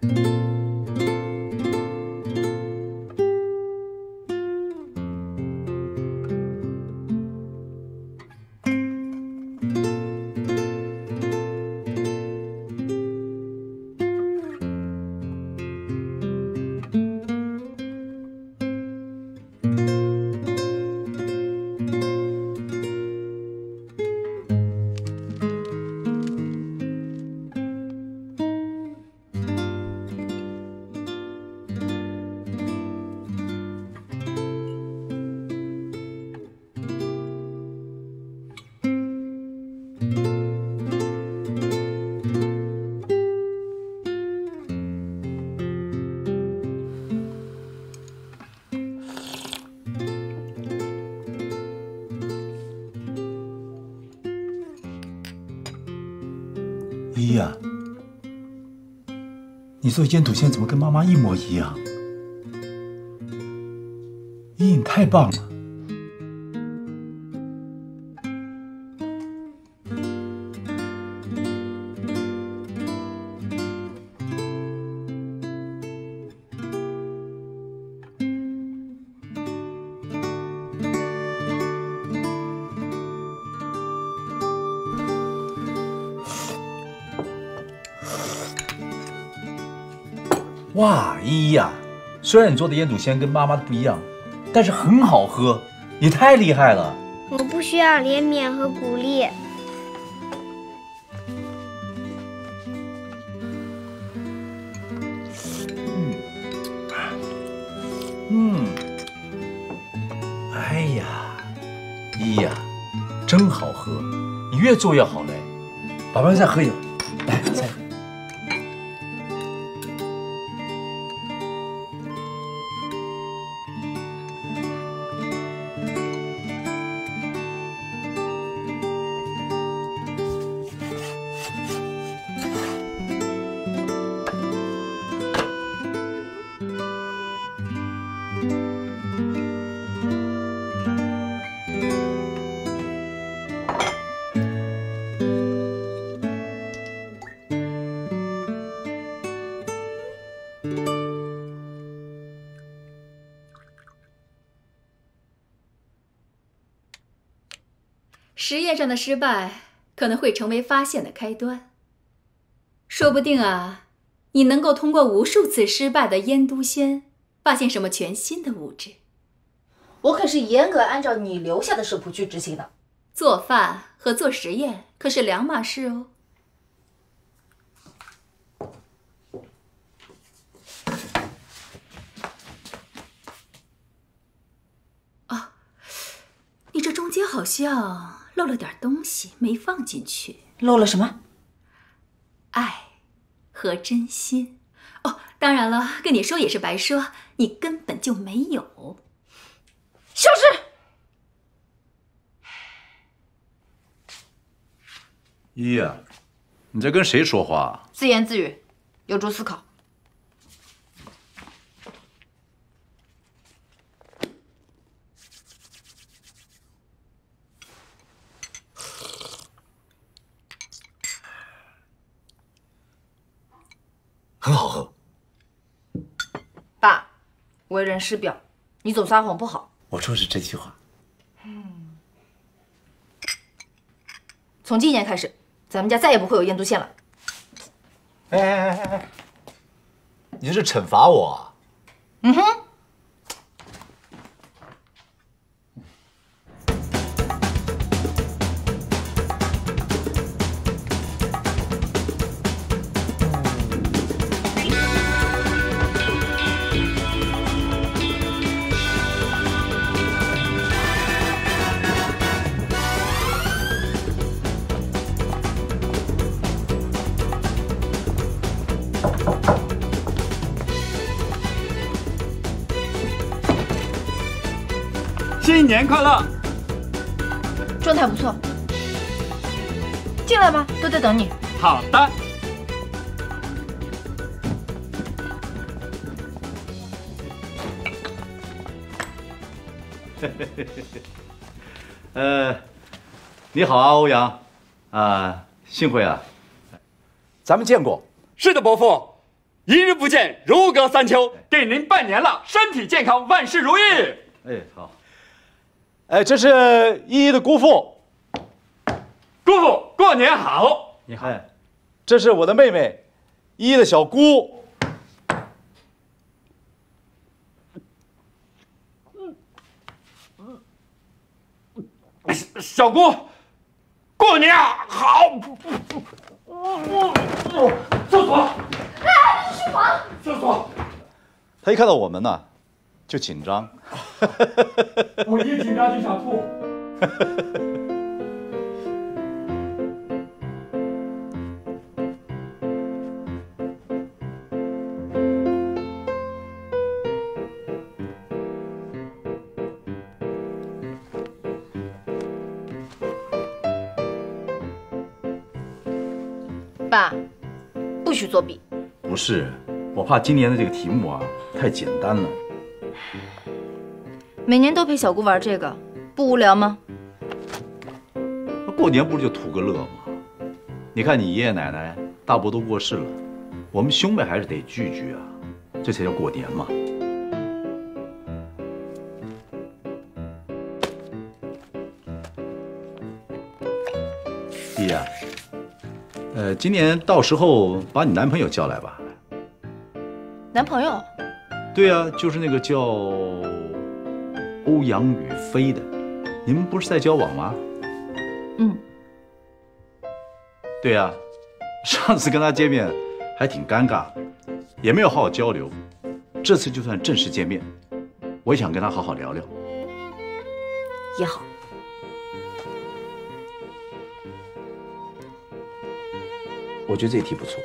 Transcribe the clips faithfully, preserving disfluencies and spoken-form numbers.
依依啊，你做烟土仙怎么跟妈妈一模一样？依依，你太棒了！哇，依依啊，虽然你做的烟土仙跟妈妈的不一样，但是很好喝，你太厉害了。 我不需要怜悯和鼓励。 嗯，嗯，哎呀，依依啊，真好喝，你越做越好嘞。爸爸再喝一口，来，再。 实验上的失败可能会成为发现的开端，说不定啊，你能够通过无数次失败的烟都仙发现什么全新的物质。 我可是严格按照你留下的食谱去执行的。 做饭和做实验可是两码事哦。哦，你这中间好像 漏了点东西没放进去。 漏了什么？ 爱和真心。哦，当然了，跟你说也是白说，你根本就没有。 消失！ 依依啊，你在跟谁说话？ 自言自语，有助思考。 很好喝。 爸，为人师表，你总撒谎不好。 我说的是真心话。 嗯。从今年开始，咱们家再也不会有烟都仙了。 哎哎哎哎！你这是惩罚我啊？ 嗯哼。 新年快乐！ 状态不错，进来吧，都在等你。 好的。 呃，你好啊，欧阳，啊，幸会啊，咱们见过。 是的，伯父。 一日不见，如隔三秋，给您拜年了，身体健康，万事如意。 哎，好。哎，这是依依的姑父。 姑父，过年好。 你好。哎，这是我的妹妹，依依的小姑。 小姑，过年好。厕所。 哎，这是书房。 厕所。 他一看到我们呢，就紧张。 我一紧张就想吐。 爸，不许作弊。 不是，我怕今年的这个题目啊太简单了。 每年都陪小姑玩这个，不无聊吗？ 那过年不是就图个乐吗？你看你爷爷奶奶大伯都过世了，我们兄妹还是得聚聚啊，这才叫过年嘛。弟呀，呃，今年到时候把你男朋友叫来吧。 男朋友？ 对呀，就是那个叫欧阳雨霏的，你们不是在交往吗？ 嗯。 对呀，上次跟他见面还挺尴尬，也没有好好交流。这次就算正式见面，我也想跟他好好聊聊。 也好。 我觉得这题不错。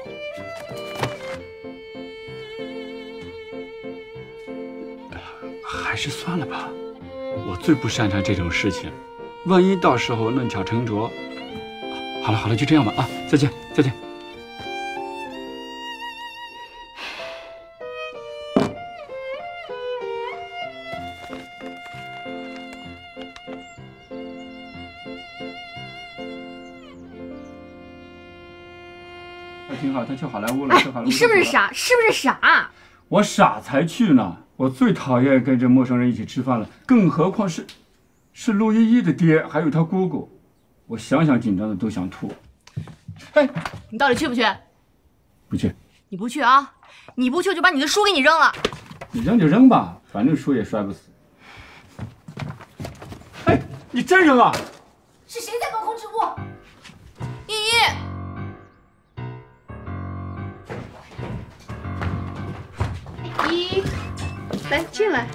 还是算了吧，我最不擅长这种事情，万一到时候弄巧成拙。好了好了，就这样吧啊！再见再见。还挺好，他去好莱坞了，去好莱坞。 你是不是傻？是不是傻？ 我傻才去呢！我最讨厌跟着陌生人一起吃饭了，更何况是，是陆依依的爹，还有他姑姑。我想想紧张的都想吐。 哎，你到底去不去？ 不去。 你不去啊？你不去，我就把你的书给你扔了。 你扔就扔吧，反正书也摔不死。哎，你真扔啊？ 是谁在隔空直播？依依。 依依，来进来。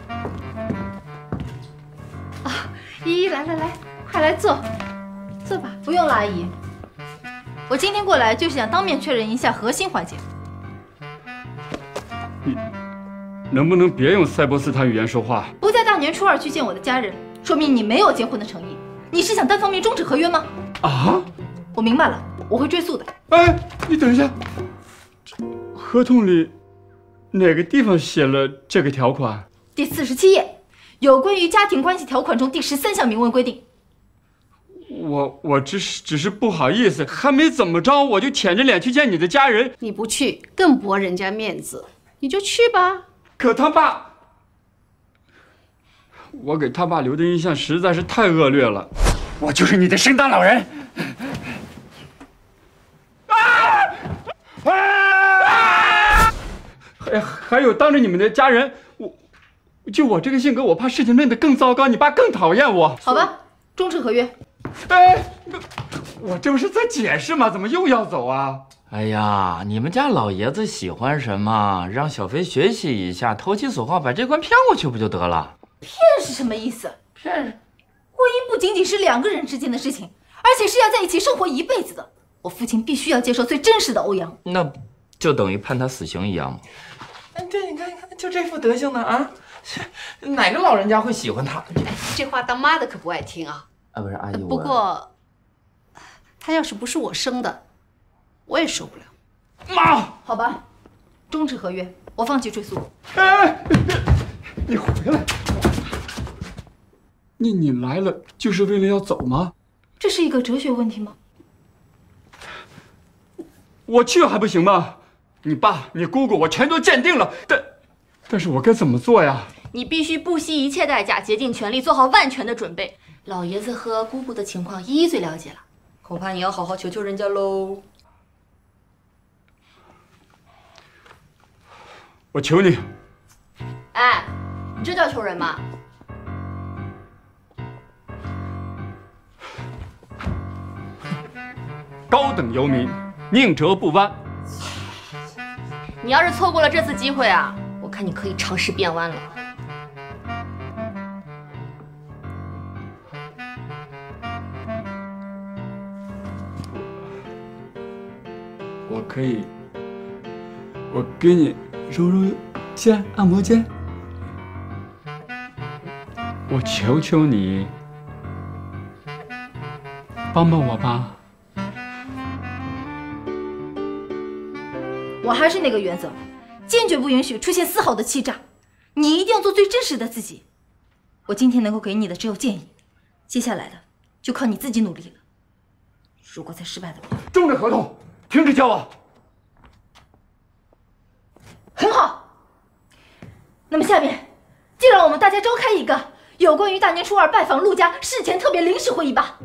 啊，依依，来来来，快来坐，坐吧。 不用了，阿姨。我今天过来就是想当面确认一下核心环节。 你能不能别用塞波斯坦语言说话？ 不在大年初二去见我的家人，说明你没有结婚的诚意。你是想单方面终止合约吗？ 啊！ 我明白了，我会追诉的。 哎，你等一下，合同里哪个地方写了这个条款？ 第四十七页，有关于家庭关系条款中第十三项明文规定。 我我只是只是不好意思，还没怎么着，我就舔着脸去见你的家人。 你不去，更驳人家面子，你就去吧。 可他爸，我给他爸留的印象实在是太恶劣了。我就是你的圣诞老人。啊！啊！还还有当着你们的家人，我就我这个性格，我怕事情弄得更糟糕，你爸更讨厌我。 好吧，终止合约。 哎，我这不是在解释吗？怎么又要走啊？ 哎呀，你们家老爷子喜欢什么，让小飞学习一下，投其所好，把这关骗过去不就得了？ 骗是什么意思？骗，婚姻不仅仅是两个人之间的事情，而且是要在一起生活一辈子的。我父亲必须要接受最真实的欧阳， 那就等于判他死刑一样吗？哎，对，你看，你看，就这副德行呢啊，哪个老人家会喜欢他？ 这话当妈的可不爱听啊。 啊，不是阿姨， 不过，他要是不是我生的，我也受不了。 妈， 好吧，终止合约，我放弃追诉。 哎，你回来！你你来了就是为了要走吗？ 这是一个哲学问题吗？ 我去还不行吗？ 你爸、你姑姑，我全都鉴定了，但但是我该怎么做呀？ 你必须不惜一切代价，竭尽全力，做好万全的准备。老爷子和姑姑的情况一一最了解了，恐怕你要好好求求人家喽。 我求你。 哎，你这叫求人吗？ 高等游民，宁折不弯。 你要是错过了这次机会啊，我看你可以尝试变弯了。 我可以，我给你揉揉肩，按摩肩。我求求你，帮帮我吧。 我还是那个原则，坚决不允许出现丝毫的欺诈。你一定要做最真实的自己。我今天能够给你的只有建议，接下来的就靠你自己努力了。如果再失败的话， 终止合同，停止交往。 很好。那么下面，就让我们大家召开一个有关于大年初二拜访陆家事前特别临时会议吧。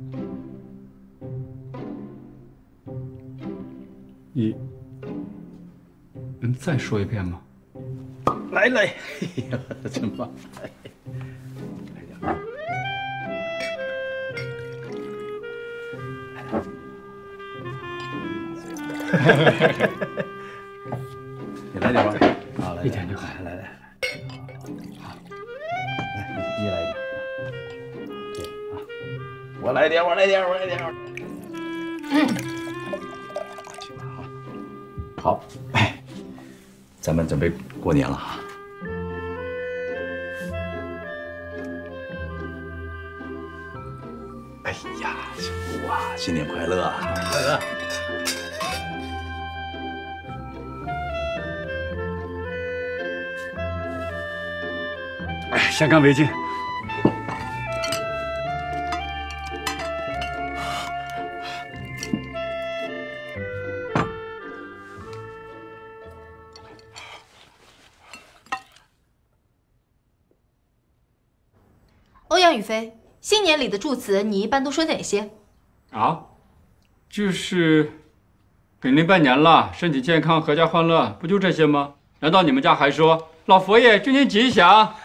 你能再说一遍吗？ 来来，哎呀，真棒！来点啊！你来点吧，啊，来一点就好。 来来来，好，来你你来一点，对啊，我来点，我来点，我来点。嗯，行吧，好，好，哎，咱们准备过年了啊。哎呀，小姑啊，新年快乐啊！快乐！ 哎，先干为敬。 欧阳雨飞，新年里的祝词你一般都说哪些？ 啊，就是给您拜年了，身体健康，阖家欢乐，不就这些吗？难道你们家还说老佛爷祝您吉祥？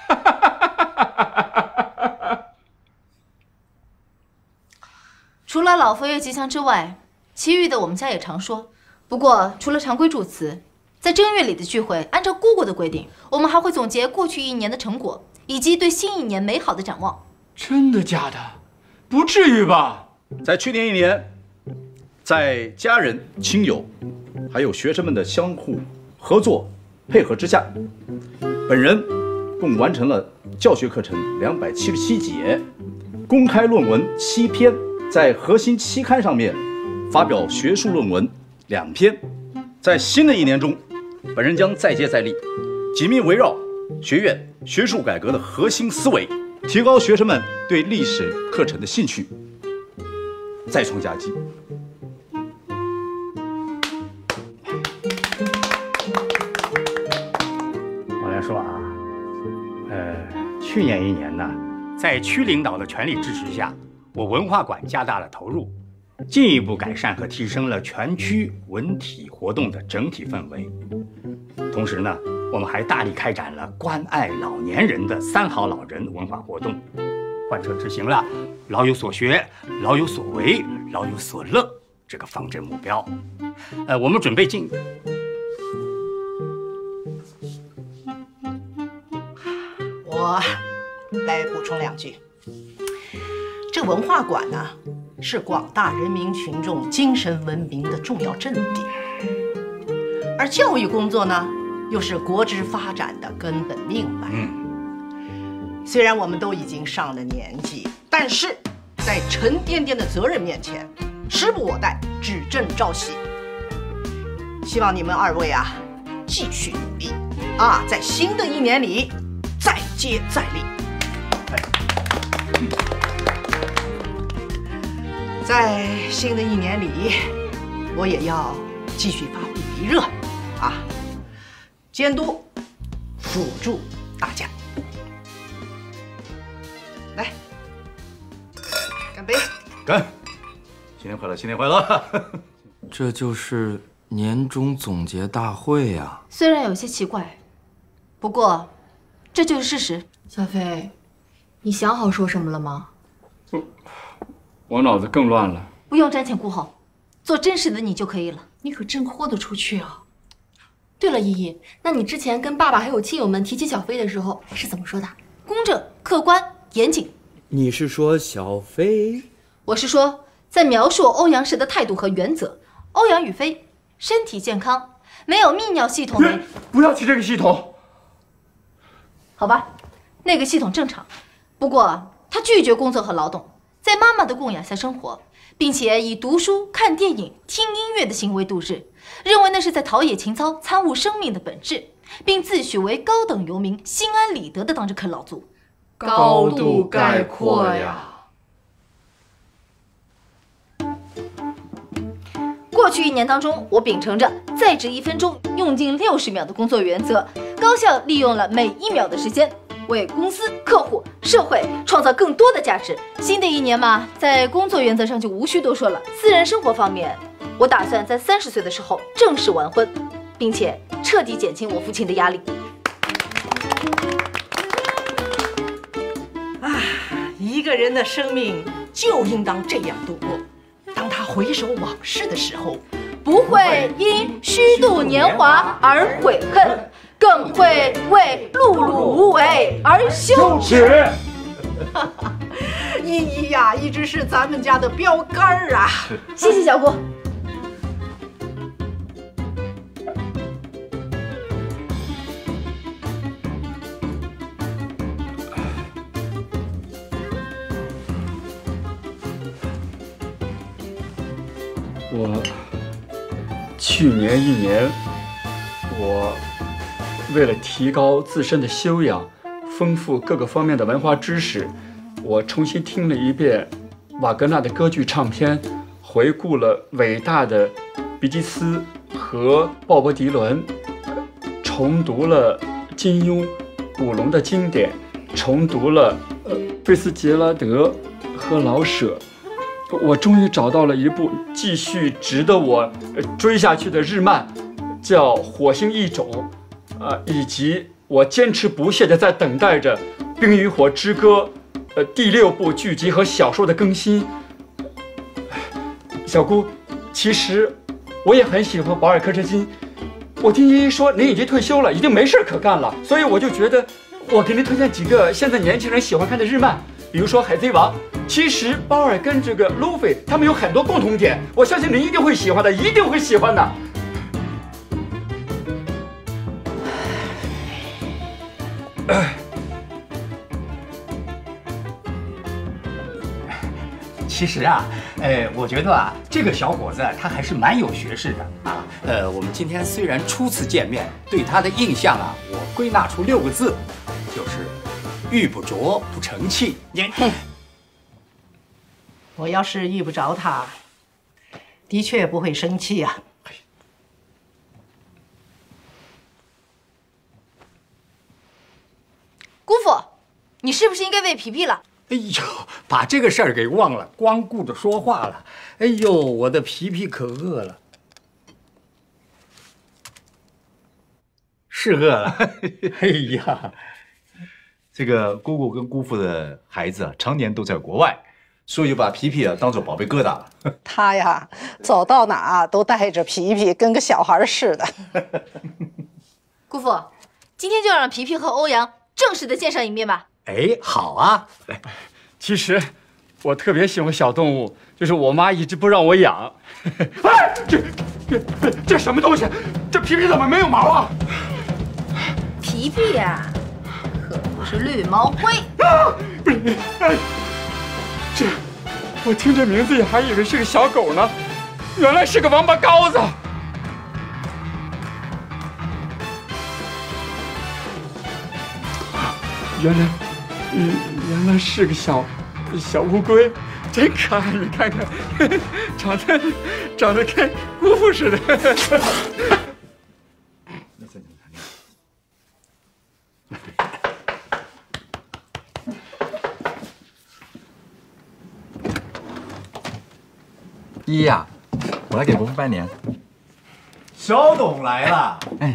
除了老佛爷吉祥之外，其余的我们家也常说。不过除了常规祝词，在正月里的聚会，按照姑姑的规定，我们还会总结过去一年的成果，以及对新一年美好的展望。 真的假的？不至于吧？ 在去年一年，在家人、亲友，还有学生们的相互合作配合之下，本人共完成了教学课程两百七十七节，公开论文七篇，在核心期刊上面发表学术论文两篇。在新的一年中，本人将再接再厉，紧密围绕学院学术改革的核心思维，提高学生们对历史课程的兴趣，再创佳绩。 我来说啊，呃，去年一年呢，在区领导的全力支持下，我文化馆加大了投入，进一步改善和提升了全区文体活动的整体氛围。同时呢，我们还大力开展了关爱老年人的三好老人文化活动，贯彻执行了“老有所学、老有所为、老有所乐”这个方针目标。呃，我们准备进。 我来补充两句。这文化馆呢，是广大人民群众精神文明的重要阵地，而教育工作呢，又是国之发展的根本命脉。嗯，虽然我们都已经上了年纪，但是在沉甸甸的责任面前，时不我待，只正朝夕。希望你们二位啊，继续努力啊，在新的一年里再接再厉。在新的一年里，我也要继续发挥余热， 啊，监督、辅助大家。来，干杯！ 干！新年快乐，新年快乐！ 这就是年终总结大会呀。 虽然有些奇怪，不过这就是事实。 小飞，你想好说什么了吗？ 我我脑子更乱了。 不用瞻前顾后，做真实的你就可以了。 你可真豁得出去啊！ 对了，依依，那你之前跟爸爸还有亲友们提起小飞的时候是怎么说的？ 公正、客观、严谨。 你是说小飞？ 我是说，在描述欧阳时的态度和原则。欧阳雨霏身体健康，没有泌尿系统的。 不要提这个系统。 好吧，那个系统正常，不过他拒绝工作和劳动，在妈妈的供养下生活，并且以读书、看电影、听音乐的行为度日，认为那是在陶冶情操、参悟生命的本质，并自诩为高等游民，心安理得地当着啃老族。 高度概括呀！ 过去一年当中，我秉承着在职一分钟，用尽六十秒的工作原则，高效利用了每一秒的时间，为公司、客户、社会创造更多的价值。新的一年嘛，在工作原则上就无需多说了。私人生活方面，我打算在三十岁的时候正式完婚，并且彻底减轻我父亲的压力。 啊，一个人的生命就应当这样度过。当他回首往事的时候， 不会因虚度年华而悔恨，更会为碌碌无为而羞耻。 依依呀，一直是咱们家的标杆儿啊！ 谢谢小姑。 我去年一年，我为了提高自身的修养，丰富各个方面的文化知识，我重新听了一遍瓦格纳的歌剧唱片，回顾了伟大的比基斯和鲍勃迪伦，重读了金庸、古龙的经典，重读了呃菲茨杰拉德和老舍。我终于找到了一部继续值得我追下去的日漫，叫《火星异种》，呃，以及我坚持不懈地在等待着《冰与火之歌》呃第六部剧集和小说的更新。小姑，其实我也很喜欢保尔柯察金。我听依依说您已经退休了，已经没事可干了，所以我就觉得我给您推荐几个现在年轻人喜欢看的日漫，比如说《海贼王》。其实鲍尔跟这个路飞他们有很多共同点，我相信您一定会喜欢的，一定会喜欢的。 其实啊，呃，我觉得啊，这个小伙子他还是蛮有学识的啊。呃，我们今天虽然初次见面，对他的印象啊，我归纳出六个字，就是遇不着不成器。你。 我要是遇不着他，的确不会生气啊。 姑父，你是不是应该喂皮皮了？ 哎呦，把这个事儿给忘了，光顾着说话了。哎呦，我的皮皮可饿了，是饿了。哎呀， 这个姑姑跟姑父的孩子啊，常年都在国外。所以就把皮皮啊当做宝贝疙瘩了。 他呀，走到哪都带着皮皮，跟个小孩似的。 姑父，今天就让皮皮和欧阳正式的见上一面吧。 哎，好啊。 其实我特别喜欢小动物，就是我妈一直不让我养。哎，这这这什么东西？这皮皮怎么没有毛啊？ 皮皮呀、啊，可不是绿毛龟。 啊，不是，哎。这，我听这名字也还以为是个小狗呢，原来是个王八羔子。原来，嗯，原来是个小小乌龟，真可爱！你看看，长得长得跟姑父似的。 依依呀，我来给伯父拜年。 小董来了。 哎。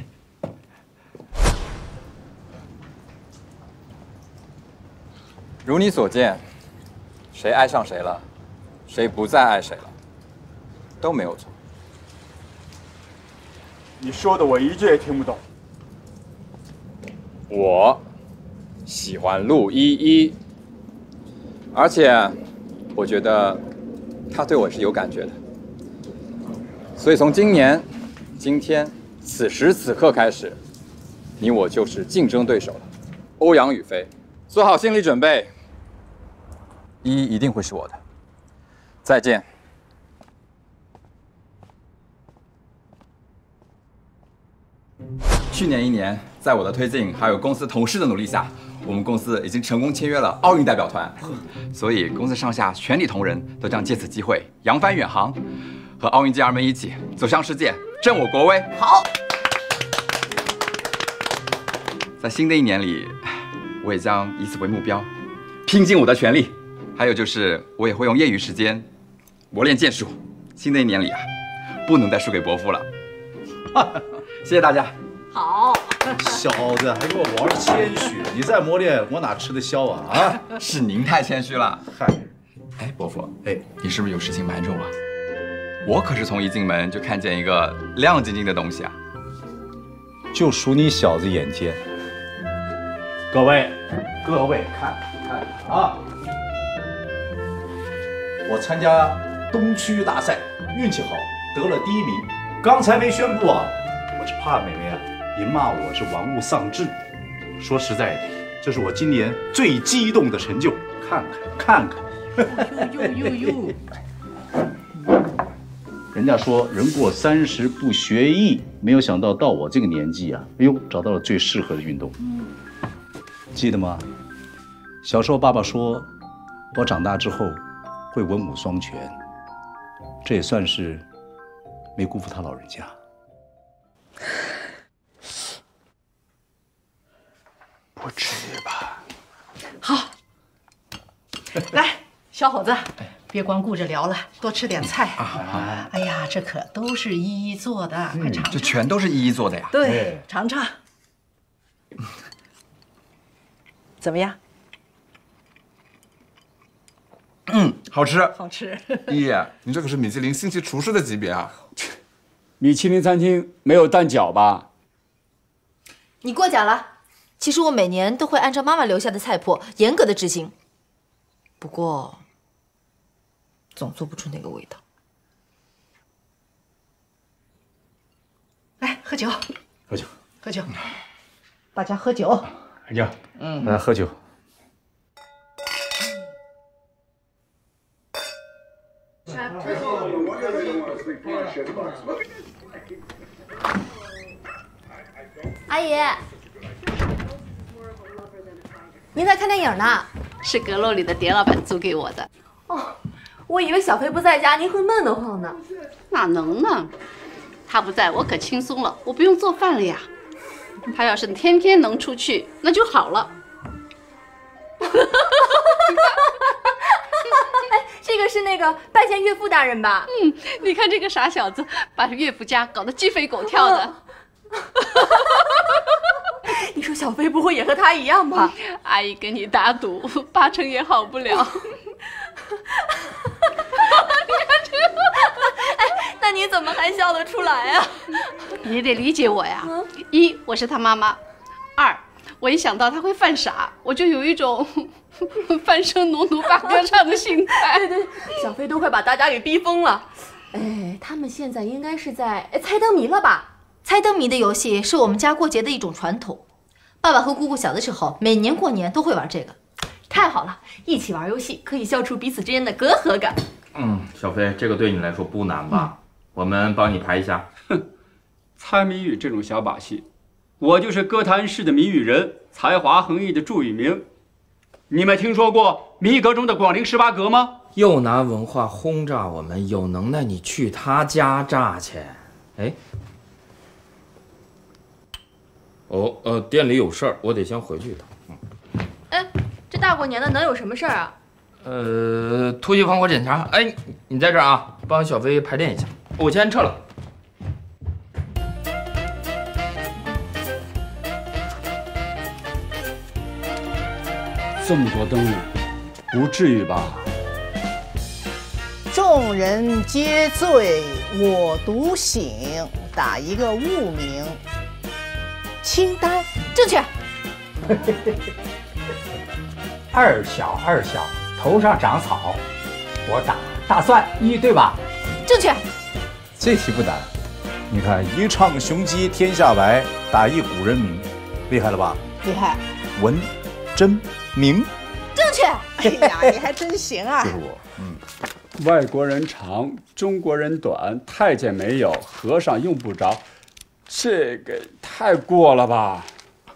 如你所见，谁爱上谁了，谁不再爱谁了，都没有错。 你说的我一句也听不懂。 我喜欢陆依依，而且我觉得她对我是有感觉的，所以从今年、今天、此时此刻开始，你我就是竞争对手了。欧阳雨霏，做好心理准备，依依一定会是我的。再见。去年一年，在我的推进，还有公司同事的努力下，我们公司已经成功签约了奥运代表团，所以公司上下全体同仁都将借此机会扬帆远航，和奥运健儿们一起走向世界，振我国威。 好。 在新的一年里，我也将以此为目标，拼尽我的全力。还有就是，我也会用业余时间磨练剑术。新的一年里啊，不能再输给伯父了。谢谢大家。 好， 小子还跟我玩谦虚，你再磨练，我哪吃得消啊？啊， 是您太谦虚了。 嗨， 哎，伯父，哎，你是不是有事情瞒着我？我可是从一进门就看见一个亮晶晶的东西啊！ 就数你小子眼尖。各位，各位看看啊！我参加东区大赛，运气好，得了第一名。刚才没宣布啊，我只怕妹妹啊，你骂我是玩物丧志。说实在的，这是我今年最激动的成就。看看，看看。 呦呦呦呦！ 人家说人过三十不学艺，没有想到到我这个年纪啊，哎呦，找到了最适合的运动。记得吗？小时候爸爸说，我长大之后会文武双全，这也算是没辜负他老人家。 不至于吧？ 好，来，小伙子，别光顾着聊了，多吃点菜啊！哎呀，这可都是依依做的，快尝尝。 这全都是依依做的呀。 对，尝尝。怎么样？ 嗯，好吃， 好吃。 依依，你这可是米其林星级厨师的级别啊！ 米其林餐厅没有蛋饺吧？ 你过奖了。其实我每年都会按照妈妈留下的菜谱严格的执行，不过总做不出那个味道。 来，喝酒， 喝酒， 喝酒，大家喝酒。 喝酒， 嗯， 来喝酒。 阿姨，您在看电影呢？ 是阁楼里的蝶老板租给我的。 哦，我以为小飞不在家，您会闷得慌呢。 哪能呢？他不在，我可轻松了，我不用做饭了呀。他要是天天能出去，那就好了。 哎，这个是那个拜见岳父大人吧？ 嗯，你看这个傻小子，把岳父家搞得鸡飞狗跳的。 你说小飞不会也和他一样吧？ 阿姨跟你打赌，八成也好不了。你看这个， 哎，那你怎么还笑得出来啊？ 你得理解我呀。一，我是他妈妈；二，我一想到他会犯傻，我就有一种翻身农奴把歌唱的心态。 对对，小飞都快把大家给逼疯了。哎，他们现在应该是在猜灯谜了吧？ 猜灯谜的游戏是我们家过节的一种传统。爸爸和姑姑小的时候，每年过年都会玩这个。 太好了，一起玩游戏可以消除彼此之间的隔阂感。 嗯，小飞，这个对你来说不难吧？嗯、我们帮你排一下。 哼，猜谜语这种小把戏，我就是歌坛式的谜语人，才华横溢的祝宇明。你们听说过谜格中的广陵十八格吗？ 又拿文化轰炸我们，有能耐你去他家炸去。哎。哦，呃，店里有事儿，我得先回去一趟。 嗯，哎，这大过年的能有什么事儿啊？ 呃，突击防火检查。哎，你在这儿啊？ 帮小飞排练一下。我先撤了。 这么多灯呢，不至于吧？ 众人皆醉，我独醒。打一个物名。清单正确。 二小二小，头上长草，我打大蒜一，对吧？ 正确。 这题不难，你看一唱雄鸡天下白，打一古人名，厉害了吧？ 厉害。 文征明。 正确。 哎呀，你还真行啊！ 就是我，嗯。 外国人长，中国人短，太监没有，和尚用不着，这个太过了吧？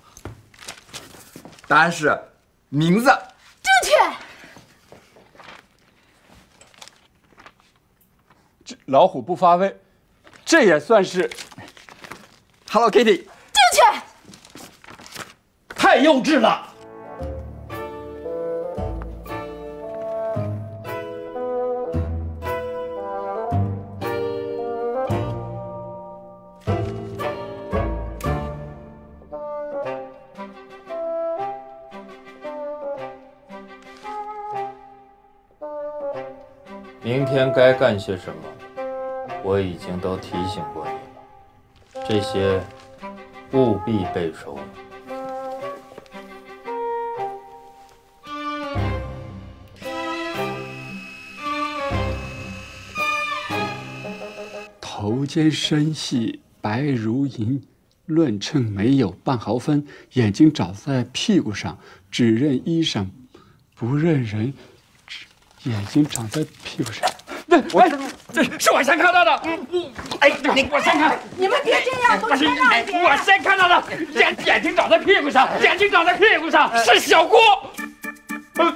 答案是名字。 正确。 这老虎不发威，这也算是 Hello Kitty。 正确。 太幼稚了。 明天该干些什么，我已经都提醒过你了，这些务必背熟。 头尖身细，白如银，论称没有半毫分，眼睛长在屁股上，只认衣裳，不认人。眼睛长在屁股上， 我这是我先看到的。哎，你我先看， 你们别这样，都谦让一点。 我先看到的，眼眼睛长在屁股上，眼睛长在屁股上，是小郭。嗯。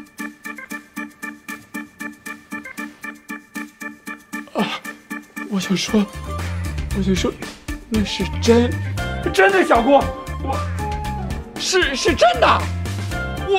啊，我想说，我想说，那是真， 真的小郭，我是是真的，我。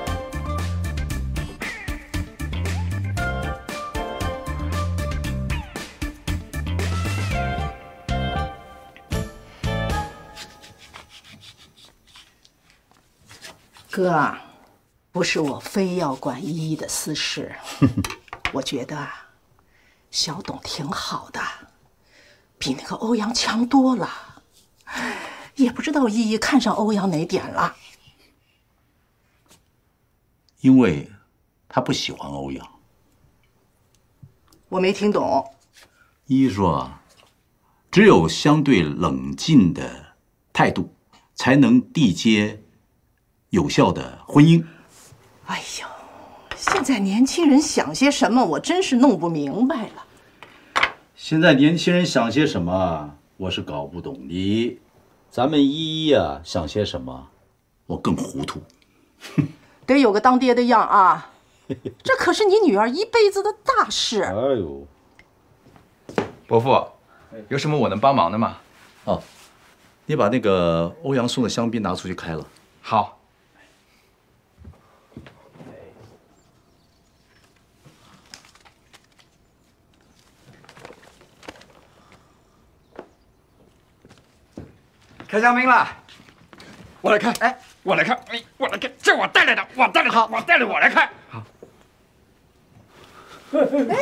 哥，不是我非要管依依的私事，我觉得啊，小董挺好的，比那个欧阳强多了。也不知道依依看上欧阳哪点了。 因为他不喜欢欧阳。 我没听懂。 依依说，只有相对冷静的态度，才能缔结有效的婚姻。 哎呦，现在年轻人想些什么，我真是弄不明白了。 现在年轻人想些什么，我是搞不懂的。咱们依依啊，想些什么，我更糊涂。 得有个当爹的样啊！这可是你女儿一辈子的大事。 哎呦， 伯父，有什么我能帮忙的吗？ 哦，你把那个欧阳送的香槟拿出去开了。 好。开香槟了， 我来开。哎，我来开，哎，我来开，这我带来的，我带来的，我带来，我来开。好。哎。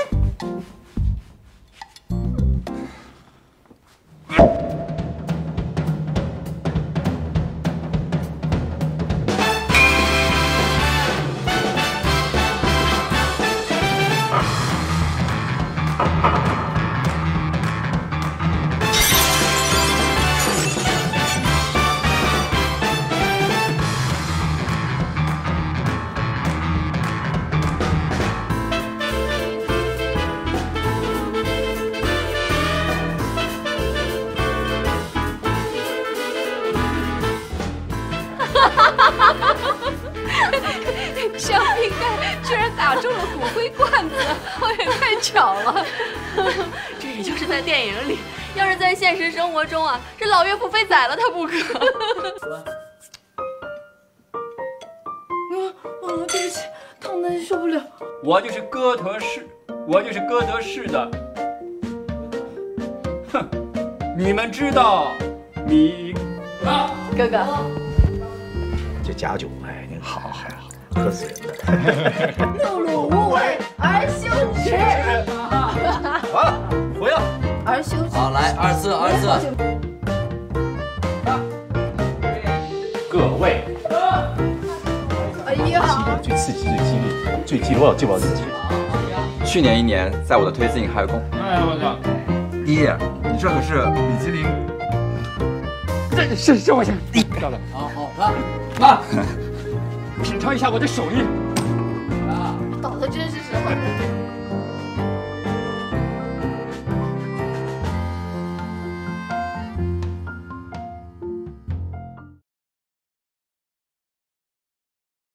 香槟盖居然打中了骨灰罐子，我也太巧了。 这也就是在电影里，要是在现实生活中啊，这老岳父非宰了他不可。 啊啊！对不起，烫的受不了。 我就是哥特式， 我就是哥德式的。哼，你们知道米啊？ 哥哥， 这假酒，哎，您好好好，喝死人了。 碌碌无为而羞耻。 好了，回了。 而羞耻。 好，来二次二次。 各位。 哎呀！ 最刺激、最激励、最激励，我要记不了自己。 去年一年，在我的推进还有功。 哎我操！ 一，你这可是米其林。 这是这我想。知道了。 好好，来， 妈，品尝一下我的手艺。